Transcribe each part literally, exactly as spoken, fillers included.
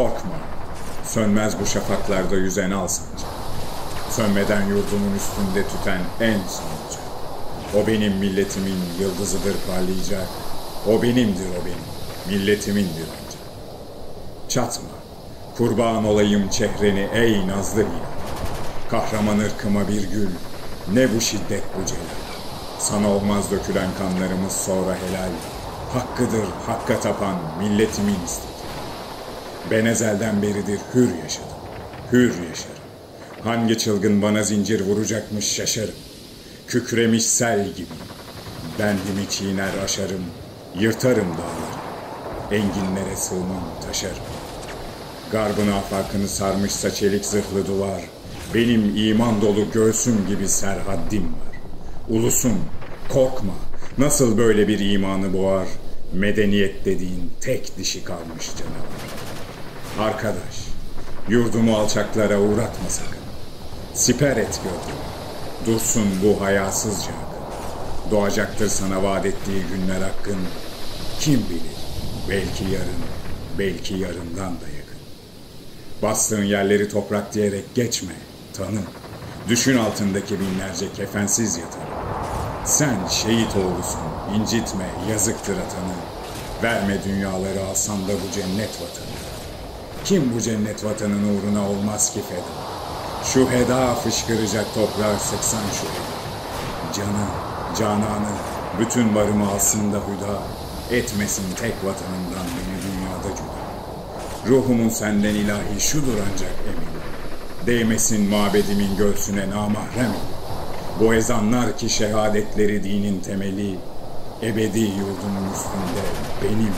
Korkma, sönmez bu şafaklarda yüzen al sancak. Sönmeden yurdumun üstünde tüten en sonucu. O benim milletimin yıldızıdır parlayacak. O benimdir o benim, milletimindir ancak. Çatma, kurban olayım çehreni ey nazlı hilal. Kahraman ırkıma bir gül, ne bu şiddet bu celal. Sana olmaz dökülen kanlarımız sonra helal. Hakkıdır hakka tapan milletimin istiklal. Ben ezelden beridir hür yaşadım, hür yaşarım. Hangi çılgın bana zincir vuracakmış şaşarım. Kükremiş sel gibi, bendimi çiğner aşarım. Yırtarım dağları, enginlere sığmam taşarım. Garbın afakını sarmışsa çelik zırhlı duvar, benim iman dolu göğsüm gibi serhaddim var. Ulusum, korkma, nasıl böyle bir imanı boğar, medeniyet dediğin tek dişi kalmış canavar. Arkadaş, yurdumu alçaklara uğratma sakın. Siper et gördüm, dursun bu hayasızca akın. Doğacaktır sana vaat ettiği günler hakkın. Kim bilir, belki yarın, belki yarından da yakın. Bastığın yerleri toprak diyerek geçme, tanı. Düşün altındaki binlerce kefensiz yatanı. Sen şehit oğlusun, incitme, yazıktır atanı. Verme dünyaları alsan da bu cennet vatanı. Kim bu cennet vatanın uğruna olmaz ki feda? Şu heda fışkıracak toprağı sıksan şu heda. Canı, cananı, bütün varımı alsın da hüda. Etmesin tek vatanından beni dünyada cüda. Ruhumun senden ilahi şudur ancak emin. Değmesin mabedimin göğsüne namahrem. Bu ezanlar ki şehadetleri dinin temeli, ebedi yurdumun üstünde benim imlemim.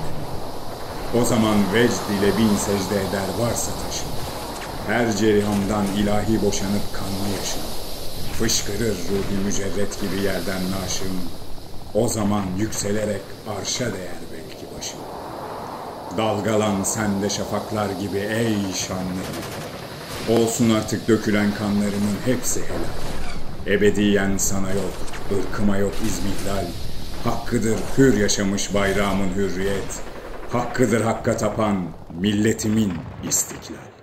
O zaman vecd ile bin secde eder varsa taşım. Her cerihamdan ilahi boşanıp kanlı yaşım. Fışkırır ruhi mücerret gibi yerden naşım. O zaman yükselerek arşa değer belki başım. Dalgalan sen de şafaklar gibi ey şanlı. Olsun artık dökülen kanlarımın hepsi helal. Ebediyen sana yok, ırkıma yok izmihlal. Hakkıdır hür yaşamış bayrağımın hürriyet. Hakkıdır hakka tapan milletimin istiklal.